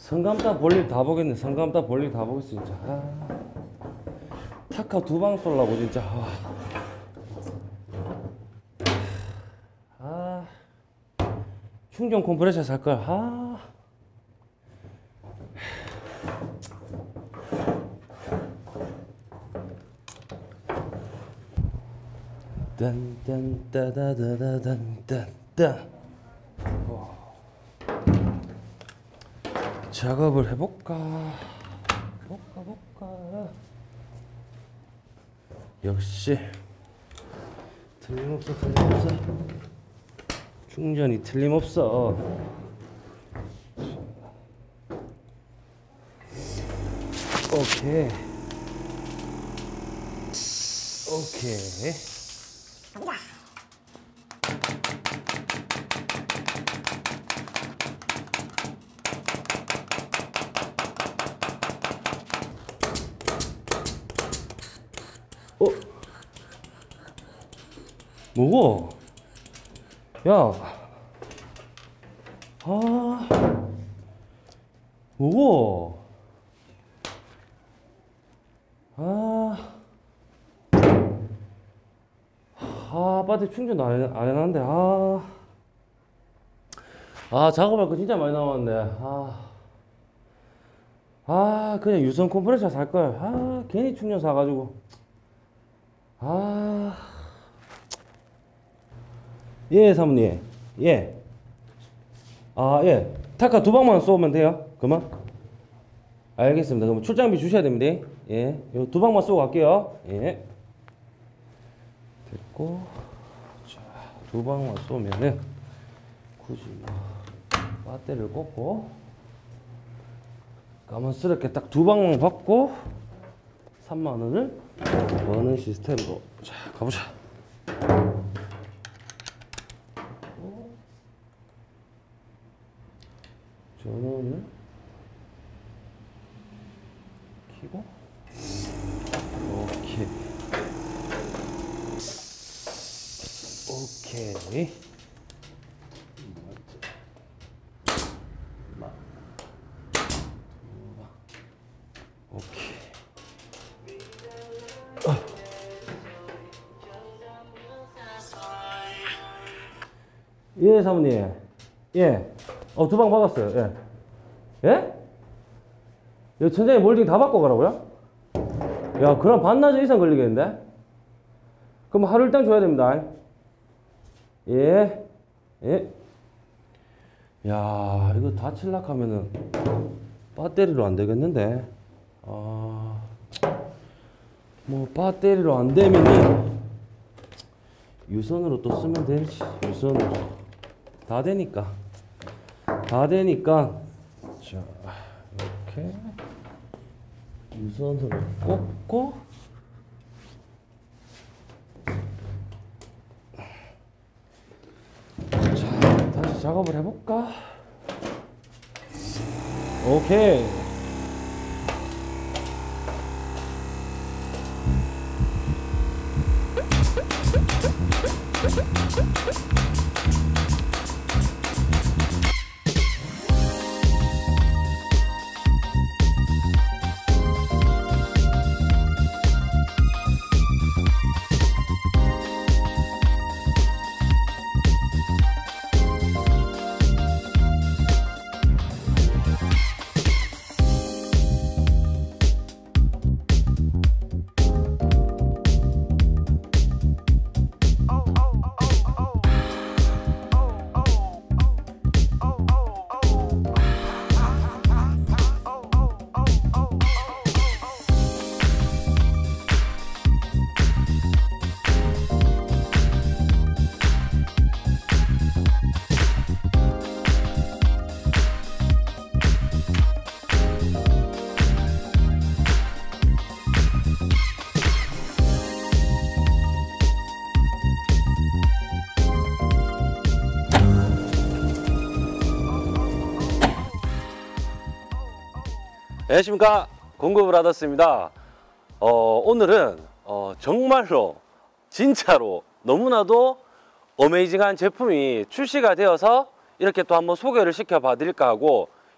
성감따 볼일 다 보겠네. 성감따 볼일 다 보겠어 진짜. 타카 2방 쏠라고 진짜. 충전 컴프레셔 살걸. 딴딴따다다다단딴딴. 작업을 해볼까. 역시 틀림없어. 충전이 틀림없어. 오케이. 뭐고? 야, 뭐고? 배터리 충전 안 해놨는데. 작업할 거 진짜 많이 남았네. 그냥 유선 컴프레셔 살걸. 괜히 충전 사가지고. 예, 사모님. 예. 예. 타카 2방만 쏘면 돼요. 그만. 알겠습니다. 그럼 출장비 주셔야 됩니다. 예. 요 2방만 쏘고 갈게요. 예. 됐고. 자, 2방만 쏘면은 굳이 배터리를 꽂고 까만스럽게 딱 2방만 받고 3만원을 버는 시스템으로. 자, 가보자. 전원을 켜고. 오케이. 예, 사모님. 예. 2방 박았어요. 예. 예? 여기 천장에 몰딩 다 바꿔 가라고요? 야, 그럼 반나절 이상 걸리겠는데? 그럼 하루 일당 줘야 됩니다. 예. 야, 이거 다 칠락 하면은 배터리로 안 되겠는데? 뭐, 배터리로 안 되면은 유선으로 또 쓰면 되지. 유선으로. 다 되니까. 자, 이렇게 유선으로 꽂고. 자, 다시 작업을 해볼까? 오케이. 안녕하십니까, 공구브라더스입니다. 오늘은 정말로 진짜로 너무나도 어메이징한 제품이 출시가 되어서 이렇게 또 한번 소개를 시켜 봐 드릴까 하고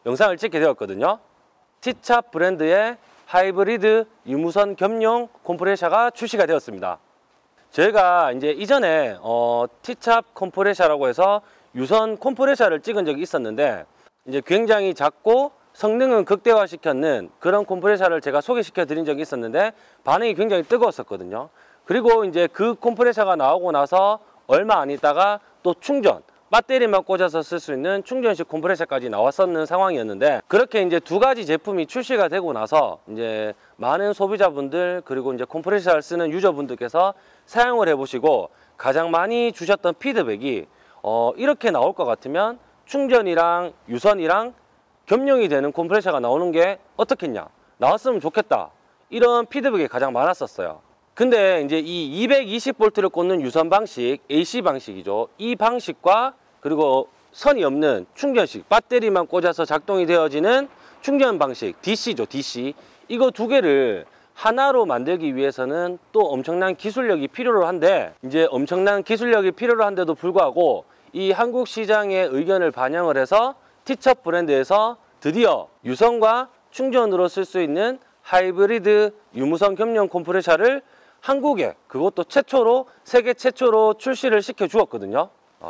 영상을 찍게 되었거든요. T차 브랜드의 하이브리드 유무선 겸용 컴프레셔가 출시가 되었습니다. 저희가 이제 이전에 T차 컴프레셔라고 해서 유선 컴프레셔를 찍은 적이 있었는데, 이제 굉장히 작고 성능은 극대화시켰는 그런 컴프레셔를 제가 소개시켜 드린 적이 있었는데 반응이 굉장히 뜨거웠었거든요. 그리고 이제 그 컴프레셔가 나오고 나서 얼마 안 있다가 또 충전, 배터리만 꽂아서 쓸 수 있는 충전식 컴프레셔까지 나왔었는 상황이었는데, 그렇게 이제 두 가지 제품이 출시가 되고 나서 이제 많은 소비자분들 그리고 이제 컴프레셔를 쓰는 유저분들께서 사용을 해보시고 가장 많이 주셨던 피드백이 이렇게 나올 것 같으면 충전이랑 유선이랑 겸용이 되는 컴프레셔가 나오는 게 어떻겠냐, 나왔으면 좋겠다, 이런 피드백이 가장 많았었어요. 근데 이제 이 220V를 꽂는 유선 방식, AC 방식이죠. 이 방식과 그리고 선이 없는 충전식, 배터리만 꽂아서 작동이 되어지는 충전 방식, DC죠, DC. 이거 두 개를 하나로 만들기 위해서는 또 엄청난 기술력이 필요로 한데, 이제 엄청난 기술력이 필요로 한데도 불구하고 이 한국 시장의 의견을 반영을 해서 T차 브랜드에서 드디어 유선과 충전으로 쓸 수 있는 하이브리드 유무선 겸용 컴프레셔를 한국에, 그것도 최초로, 세계 최초로 출시를 시켜 주었거든요.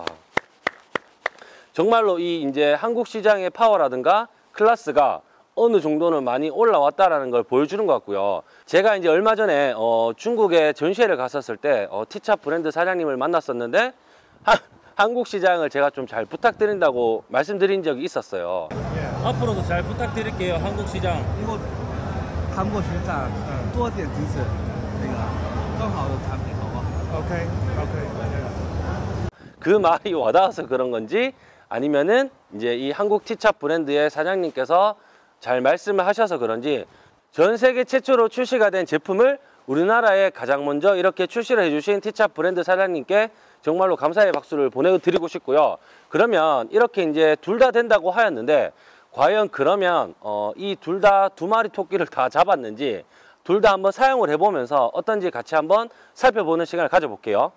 정말로 이 이제 한국 시장의 파워라든가 클래스가 어느 정도는 많이 올라왔다라는 걸 보여주는 것 같고요. 제가 이제 얼마 전에 중국에 전시회를 갔었을 때 T차 브랜드 사장님을 만났었는데 한국 시장을 제가 좀 잘 부탁드린다고 말씀드린 적이 있었어요. 앞으로도 잘 부탁드릴게요. 한국 시장. 이거 한국 시장 多点支持那个更好的产品，好不好？ OK OK。 그 말이 와닿아서 그런 건지 아니면은 이제 이 한국 T차 브랜드의 사장님께서 잘 말씀을 하셔서 그런지 전 세계 최초로 출시가 된 제품을 우리나라에 가장 먼저 이렇게 출시를 해주신 T차 브랜드 사장님께 정말로 감사의 박수를 보내드리고 싶고요. 그러면 이렇게 이제 둘 다 된다고 하였는데, 과연 그러면 이 둘 다 두 마리 토끼를 다 잡았는지 둘 다 한번 사용을 해보면서 어떤지 같이 한번 살펴보는 시간을 가져볼게요.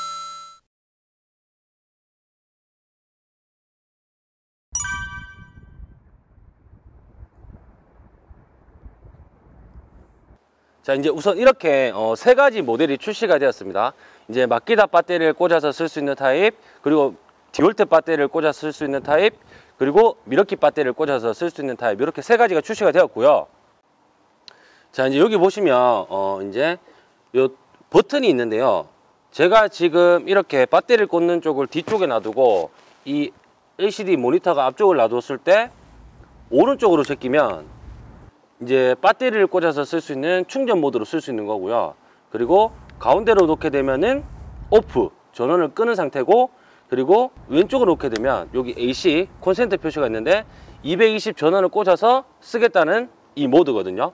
자, 이제 우선 이렇게 세 가지 모델이 출시가 되었습니다. 이제 마키다 배터리를 꽂아서 쓸 수 있는 타입, 그리고 디올트 배터리를 꽂아서 쓸 수 있는 타입, 그리고 미러키 배터리를 꽂아서 쓸 수 있는 타입, 이렇게 세 가지가 출시가 되었고요. 자, 이제 여기 보시면 이제 요 버튼이 있는데요. 제가 지금 이렇게 배터리를 꽂는 쪽을 뒤쪽에 놔두고 이 LCD 모니터가 앞쪽을 놔뒀을 때 오른쪽으로 제끼면 이제 배터리를 꽂아서 쓸 수 있는 충전 모드로 쓸 수 있는 거고요. 그리고 가운데로 놓게 되면은 오프, 전원을 끄는 상태고, 그리고 왼쪽으로 놓게 되면 여기 AC 콘센트 표시가 있는데 220 전원을 꽂아서 쓰겠다는 이 모드거든요.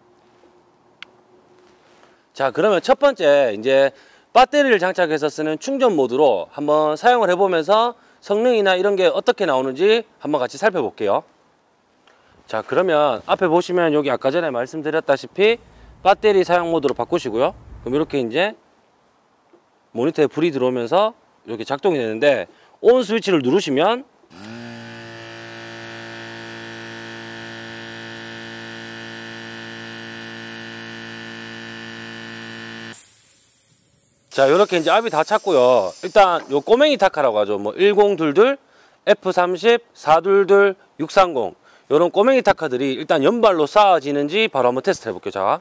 자, 그러면 첫 번째 이제 배터리를 장착해서 쓰는 충전 모드로 한번 사용을 해보면서 성능이나 이런 게 어떻게 나오는지 한번 같이 살펴볼게요. 자, 그러면 앞에 보시면 여기 아까 전에 말씀드렸다시피 배터리 사용 모드로 바꾸시고요. 그럼 이렇게 이제 모니터에 불이 들어오면서 이렇게 작동이 되는데, 온 스위치를 누르시면 자, 이렇게 이제 압이 다 찼고요. 일단 요 꼬맹이 타카라고 하죠. 뭐 1022, F30, 422, 630 요런 꼬맹이 타카들이 일단 연발로 쌓아지는지 바로 한번 테스트 해볼게요. 자,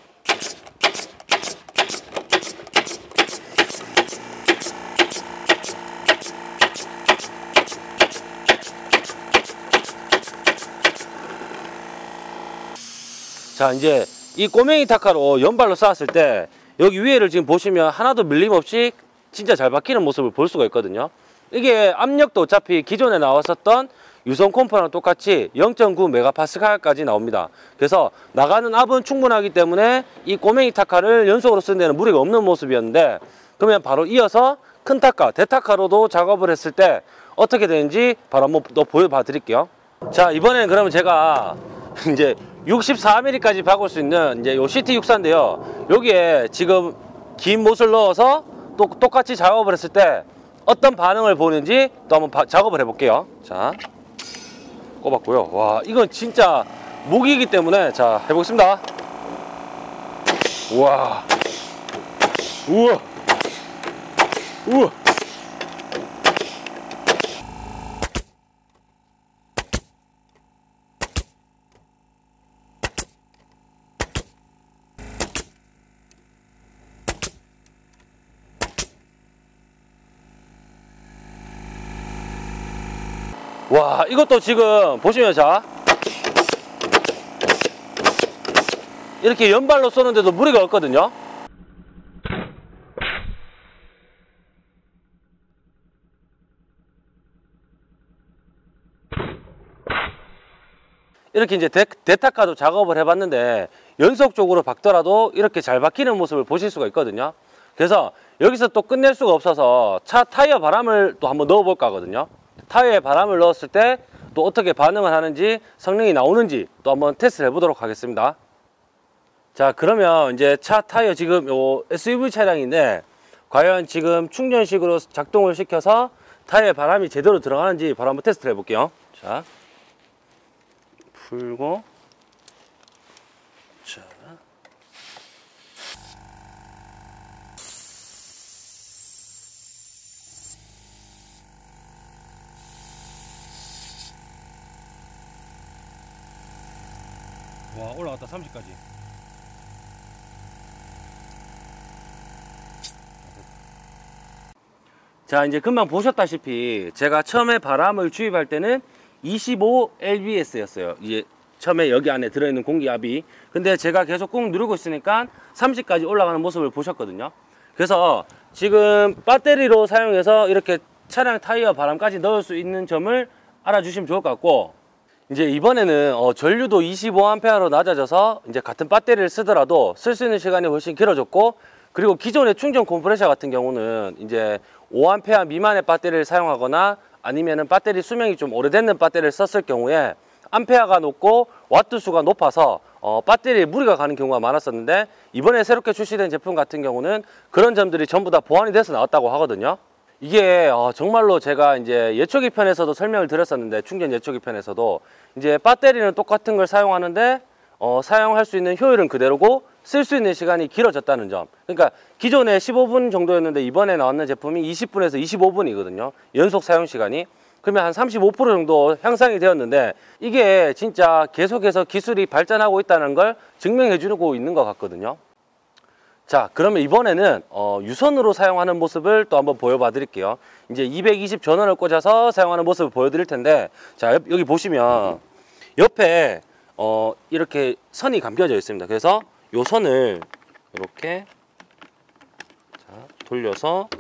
자, 이제 이 꼬맹이 타카로 연발로 쌓았을 때 여기 위에를 지금 보시면 하나도 밀림 없이 진짜 잘 박히는 모습을 볼 수가 있거든요. 이게 압력도 어차피 기존에 나왔었던 유선 컴퍼랑 똑같이 0.9MPa까지 나옵니다. 그래서 나가는 압은 충분하기 때문에 이 꼬맹이 타카를 연속으로 쓰는 데는 무리가 없는 모습이었는데, 그러면 바로 이어서 큰 타카, 대타카로도 작업을 했을 때 어떻게 되는지 바로 한번 더 보여봐 드릴게요. 자, 이번에는 그러면 제가 이제 64mm까지 박을 수 있는 이제 요 CT64인데요. 여기에 지금 긴 못을 넣어서 또 똑같이 작업을 했을 때 어떤 반응을 보이는지 또 한번 작업을 해볼게요. 자, 꼽았고요. 와, 이건 진짜 무기이기 때문에 자, 해보겠습니다. 우와. 우와. 우와. 와, 이것도 지금 보시면 자, 이렇게 연발로 쏘는데도 무리가 없거든요. 이렇게 이제 대타카도 작업을 해봤는데 연속적으로 박더라도 이렇게 잘 박히는 모습을 보실 수가 있거든요. 그래서 여기서 또 끝낼 수가 없어서 차 타이어 바람을 또 한번 넣어볼까 하거든요. 타이어에 바람을 넣었을 때 또 어떻게 반응을 하는지, 성능이 나오는지 또 한번 테스트를 해보도록 하겠습니다. 자, 그러면 이제 차 타이어 지금 요 SUV 차량인데 과연 지금 충전식으로 작동을 시켜서 타이어에 바람이 제대로 들어가는지 바로 한번 테스트를 해볼게요. 자, 풀고, 자, 와, 올라갔다 30까지. 자, 이제 금방 보셨다시피 제가 처음에 바람을 주입할 때는 25 lbs였어요. 이제 처음에 여기 안에 들어있는 공기압이. 근데 제가 계속 꾹 누르고 있으니까 30까지 올라가는 모습을 보셨거든요. 그래서 지금 배터리로 사용해서 이렇게 차량 타이어 바람까지 넣을 수 있는 점을 알아주시면 좋을 것 같고, 이제 이번에는 전류도 25A로 낮아져서 이제 같은 배터리를 쓰더라도 쓸 수 있는 시간이 훨씬 길어졌고, 그리고 기존의 충전 컴프레셔 같은 경우는 이제 5A 미만의 배터리를 사용하거나 아니면은 배터리 수명이 좀 오래된 배터리를 썼을 경우에 암페어가 높고 와트 수가 높아서 배터리에 무리가 가는 경우가 많았었는데, 이번에 새롭게 출시된 제품 같은 경우는 그런 점들이 전부 다 보완이 돼서 나왔다고 하거든요. 이게 정말로 제가 이제 예초기 편에서도 설명을 드렸었는데, 충전 예초기 편에서도 이제 배터리는 똑같은 걸 사용하는데 사용할 수 있는 효율은 그대로고 쓸 수 있는 시간이 길어졌다는 점. 그러니까 기존에 15분 정도였는데 이번에 나왔는 제품이 20분에서 25분이거든요. 연속 사용 시간이. 그러면 한 35% 정도 향상이 되었는데, 이게 진짜 계속해서 기술이 발전하고 있다는 걸 증명해 주고 있는 것 같거든요. 자, 그러면 이번에는 유선으로 사용하는 모습을 또 한번 보여봐 드릴게요. 이제 220 전원을 꽂아서 사용하는 모습을 보여드릴 텐데, 자, 여기 보시면 옆에 이렇게 선이 감겨져 있습니다. 그래서 요 선을 이렇게 자, 돌려서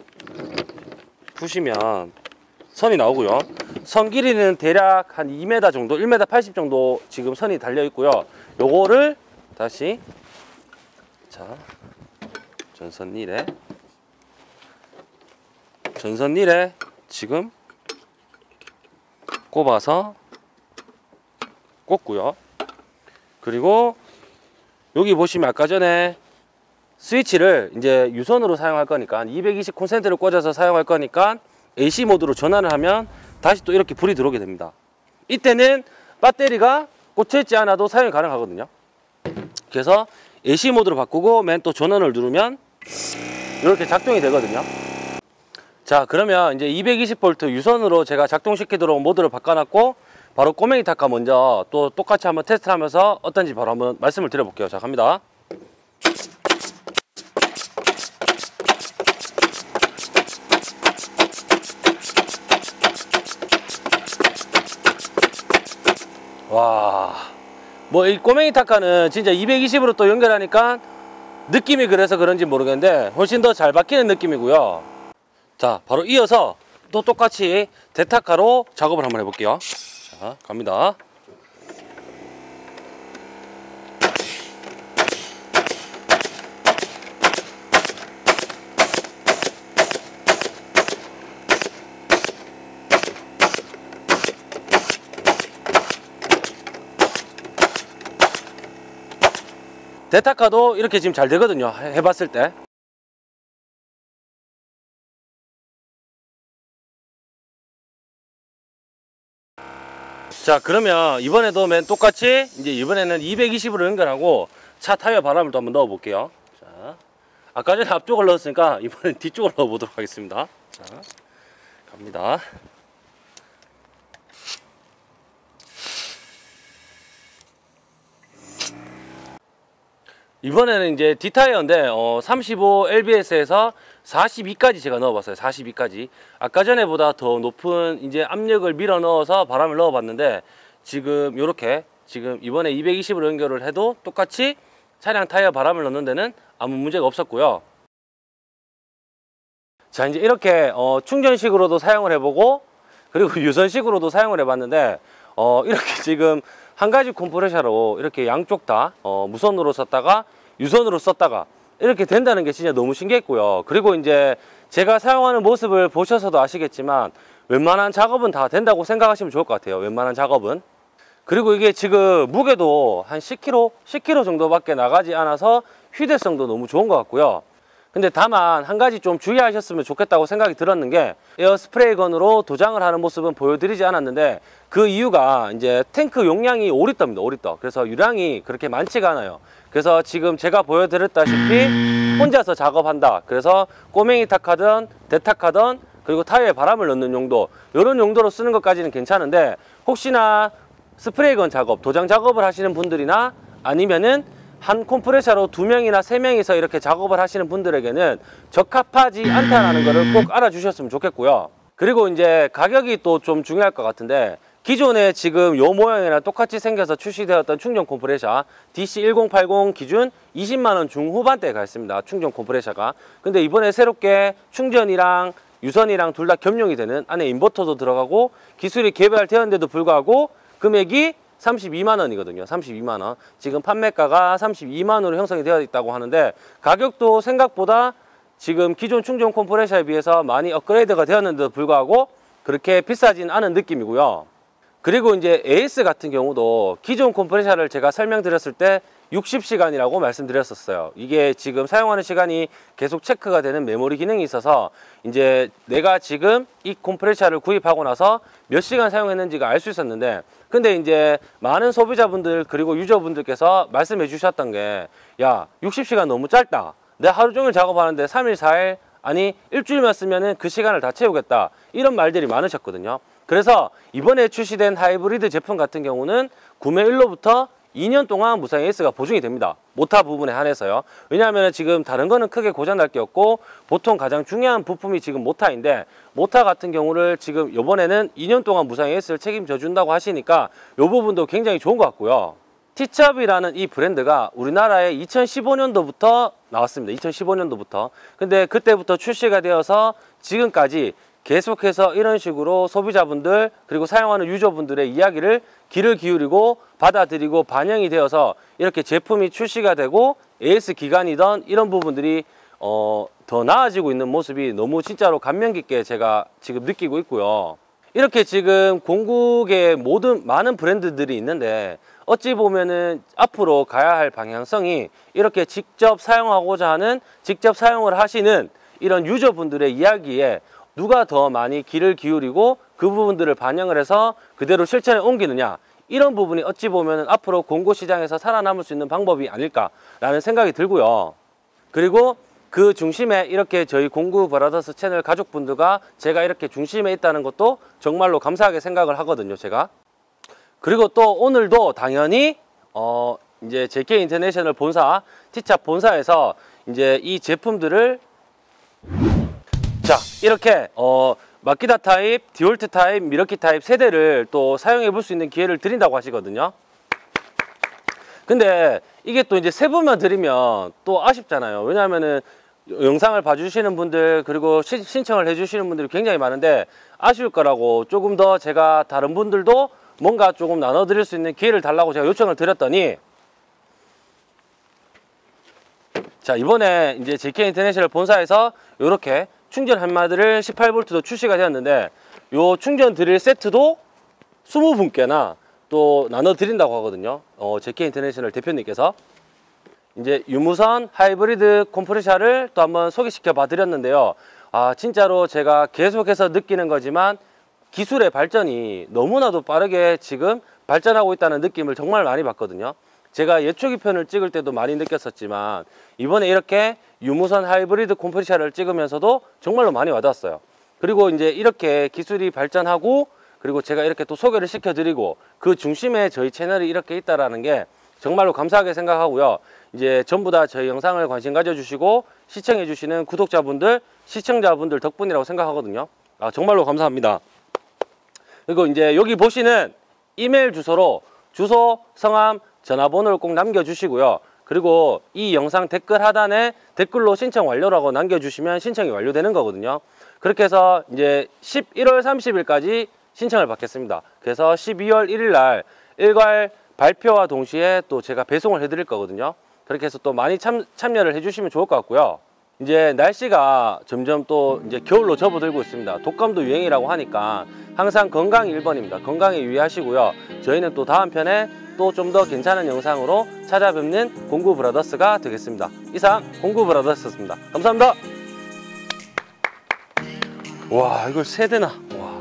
푸시면 선이 나오고요. 선 길이는 대략 한 2m 정도, 1m 80 정도 지금 선이 달려 있고요. 요거를 다시 자, 전선릴에 지금 꼽아서 꽂고요. 그리고 여기 보시면 아까 전에 스위치를 이제 유선으로 사용할 거니까 220 콘센트를 꽂아서 사용할 거니까 AC 모드로 전환을 하면 다시 또 이렇게 불이 들어오게 됩니다. 이때는 배터리가 꽂혀있지 않아도 사용이 가능하거든요. 그래서 AC 모드로 바꾸고 맨 또 전원을 누르면 이렇게 작동이 되거든요. 자, 그러면 이제 220V 유선으로 제가 작동시키도록 모드를 바꿔놨고, 바로 꼬맹이 타카 먼저 또 똑같이 한번 테스트를 하면서 어떤지 바로 한번 말씀을 드려볼게요. 자, 갑니다. 와, 뭐 이 꼬맹이 타카는 진짜 220으로 또 연결하니까 느낌이 그래서 그런지 모르겠는데 훨씬 더 잘 박히는 느낌이고요. 자, 바로 이어서 또 똑같이 대타카로 작업을 한번 해볼게요. 자, 갑니다. 대타카도 이렇게 지금 잘 되거든요. 해봤을 때. 자, 그러면 이번에도 맨 똑같이 이제 이번에는 220으로 연결하고 차 타이어 바람을 또 한번 넣어 볼게요. 자, 아까 전에 앞쪽을 넣었으니까 이번엔 뒤쪽을 넣어 보도록 하겠습니다. 자, 갑니다. 이번에는 이제 D타이어인데 35 LBS에서 42까지 제가 넣어봤어요. 42까지. 아까 전에보다 더 높은 이제 압력을 밀어 넣어서 바람을 넣어봤는데 지금 요렇게 지금 이번에 220으로 연결을 해도 똑같이 차량 타이어 바람을 넣는 데는 아무 문제가 없었고요. 자, 이제 이렇게 충전식으로도 사용을 해보고 그리고 유선식으로도 사용을 해봤는데 이렇게 지금 한 가지 컴프레셔로 이렇게 양쪽 다 무선으로 썼다가 유선으로 썼다가 이렇게 된다는 게 진짜 너무 신기했고요. 그리고 이제 제가 사용하는 모습을 보셔서도 아시겠지만 웬만한 작업은 다 된다고 생각하시면 좋을 것 같아요. 웬만한 작업은. 그리고 이게 지금 무게도 한 10kg 정도밖에 나가지 않아서 휴대성도 너무 좋은 것 같고요. 근데 다만 한 가지 좀 주의하셨으면 좋겠다고 생각이 들었는 게 에어 스프레이 건으로 도장을 하는 모습은 보여드리지 않았는데 그 이유가 이제 탱크 용량이 5리터입니다. 5리터. 그래서 유량이 그렇게 많지가 않아요. 그래서 지금 제가 보여드렸다시피 혼자서 작업한다. 그래서 꼬맹이 탁하든 대탁하든 그리고 타이어에 바람을 넣는 용도 이런 용도로 쓰는 것까지는 괜찮은데 혹시나 스프레이 건 작업, 도장 작업을 하시는 분들이나 아니면은 한 컴프레셔로 2명이나 3명이서 이렇게 작업을 하시는 분들에게는 적합하지 않다는 것을 꼭 알아주셨으면 좋겠고요. 그리고 이제 가격이 또 좀 중요할 것 같은데 기존에 지금 요 모양이랑 똑같이 생겨서 출시되었던 충전 컴프레셔 DC1080 기준 20만원 중후반대에 가 있습니다. 충전 컴프레셔가. 근데 이번에 새롭게 충전이랑 유선이랑 둘 다 겸용이 되는 안에 인버터도 들어가고 기술이 개발되었는데도 불구하고 금액이 32만원이거든요. 32만원. 지금 판매가가 32만원으로 형성이 되어 있다고 하는데 가격도 생각보다 지금 기존 충전 컴프레셔에 비해서 많이 업그레이드가 되었는데도 불구하고 그렇게 비싸진 않은 느낌이고요. 그리고 이제 AS 같은 경우도 기존 컴프레셔를 제가 설명드렸을 때 60시간이라고 말씀드렸었어요. 이게 지금 사용하는 시간이 계속 체크가 되는 메모리 기능이 있어서 이제 내가 지금 이 컴프레셔를 구입하고 나서 몇 시간 사용했는지가 알 수 있었는데 근데 이제 많은 소비자분들 그리고 유저분들께서 말씀해 주셨던 게 야 60시간 너무 짧다. 내가 하루 종일 작업하는데 3일 4일 아니 일주일만 쓰면은 그 시간을 다 채우겠다. 이런 말들이 많으셨거든요. 그래서 이번에 출시된 하이브리드 제품 같은 경우는 구매일로부터 2년 동안 무상 AS가 보증이 됩니다. 모타 부분에 한해서요. 왜냐하면 지금 다른 거는 크게 고장날 게 없고 보통 가장 중요한 부품이 지금 모타인데 모타 같은 경우를 지금 이번에는 2년 동안 무상 AS를 책임져 준다고 하시니까 이 부분도 굉장히 좋은 것 같고요. 티첩이라는 이 브랜드가 우리나라에 2015년도부터 나왔습니다. 2015년도부터. 근데 그때부터 출시가 되어서 지금까지 계속해서 이런 식으로 소비자분들 그리고 사용하는 유저분들의 이야기를 귀를 기울이고 받아들이고 반영이 되어서 이렇게 제품이 출시가 되고 AS 기간이던 이런 부분들이 더 나아지고 있는 모습이 너무 진짜로 감명 깊게 제가 지금 느끼고 있고요. 이렇게 지금 공국의 많은 브랜드들이 있는데 어찌 보면은 앞으로 가야 할 방향성이 이렇게 직접 사용하고자 하는 직접 사용을 하시는 이런 유저분들의 이야기에 누가 더 많이 귀를 기울이고 그 부분들을 반영을 해서 그대로 실천에 옮기느냐 이런 부분이 어찌 보면 앞으로 공고 시장에서 살아남을 수 있는 방법이 아닐까라는 생각이 들고요. 그리고 그 중심에 이렇게 저희 공구 브라더스 채널 가족분들과 제가 이렇게 중심에 있다는 것도 정말로 감사하게 생각을 하거든요, 제가. 그리고 또 오늘도 당연히 이제 JK 인터내셔널 본사, 티찹 본사에서 이제 이 제품들을 자, 이렇게 마키다 타입, 디올트 타입, 미러키 타입 세 대를 또 사용해 볼 수 있는 기회를 드린다고 하시거든요. 근데 이게 또 이제 세 분만 드리면 또 아쉽잖아요. 왜냐하면은 영상을 봐주시는 분들 그리고 신청을 해주시는 분들이 굉장히 많은데 아쉬울 거라고 조금 더 제가 다른 분들도 뭔가 조금 나눠드릴 수 있는 기회를 달라고 제가 요청을 드렸더니 자, 이번에 이제 JK 인터내셔널 본사에서 이렇게 충전 한마디를 18V도 출시가 되었는데 요 충전 드릴 세트도 20분께나 또 나눠 드린다고 하거든요. JK 인터내셔널 대표님께서 이제 유무선 하이브리드 컴프레셔를 또 한번 소개시켜 봐 드렸는데요. 아, 진짜로 제가 계속해서 느끼는 거지만 기술의 발전이 너무나도 빠르게 지금 발전하고 있다는 느낌을 정말 많이 받거든요. 제가 예초기 편을 찍을 때도 많이 느꼈었지만 이번에 이렇게 유무선 하이브리드 콤프레셔를 찍으면서도 정말로 많이 와닿았어요. 그리고 이제 이렇게 기술이 발전하고 그리고 제가 이렇게 또 소개를 시켜드리고 그 중심에 저희 채널이 이렇게 있다라는 게 정말로 감사하게 생각하고요. 이제 전부 다 저희 영상을 관심 가져주시고 시청해주시는 구독자분들, 시청자분들 덕분이라고 생각하거든요. 아, 정말로 감사합니다. 그리고 이제 여기 보시는 이메일 주소로 주소, 성함, 전화번호를 꼭 남겨주시고요. 그리고 이 영상 댓글 하단에 댓글로 신청 완료라고 남겨주시면 신청이 완료되는 거거든요. 그렇게 해서 이제 11월 30일까지 신청을 받겠습니다. 그래서 12월 1일 날 일괄 발표와 동시에 또 제가 배송을 해드릴 거거든요. 그렇게 해서 또 많이 참여를 해주시면 좋을 것 같고요. 이제 날씨가 점점 또 이제 겨울로 접어들고 있습니다. 독감도 유행이라고 하니까 항상 건강 1번입니다. 건강에 유의하시고요. 저희는 또 다음 편에 또 좀 더 괜찮은 영상으로 찾아뵙는 공구브라더스가 되겠습니다. 이상 공구브라더스였습니다. 감사합니다. 와, 이걸 3대나. 와.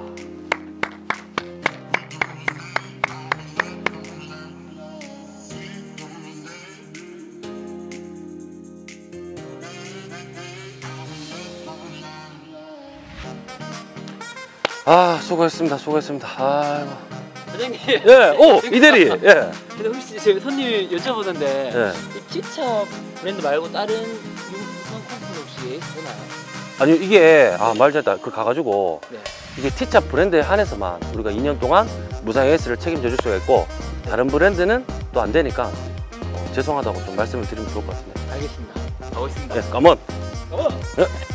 아, 수고했습니다. 수고했습니다. 아이고. 사장님. 예, 오, 이대리. 예. 근데 혹시 저희 손님이 여쭤보는데 예. 이 티차 브랜드 말고 다른 유선 컴플 혹시 되나요? 아니, 이게, 말 잘했다. 그 가가지고, 네. 이게 티차 브랜드에 한해서만 우리가 2년 동안 무상 AS를 책임져 줄 수가 있고, 다른 브랜드는 또 안 되니까, 죄송하다고 좀 말씀을 드리면 좋을 것 같습니다. 알겠습니다. 가보겠습니다. 예, 컴온. 가보. 예.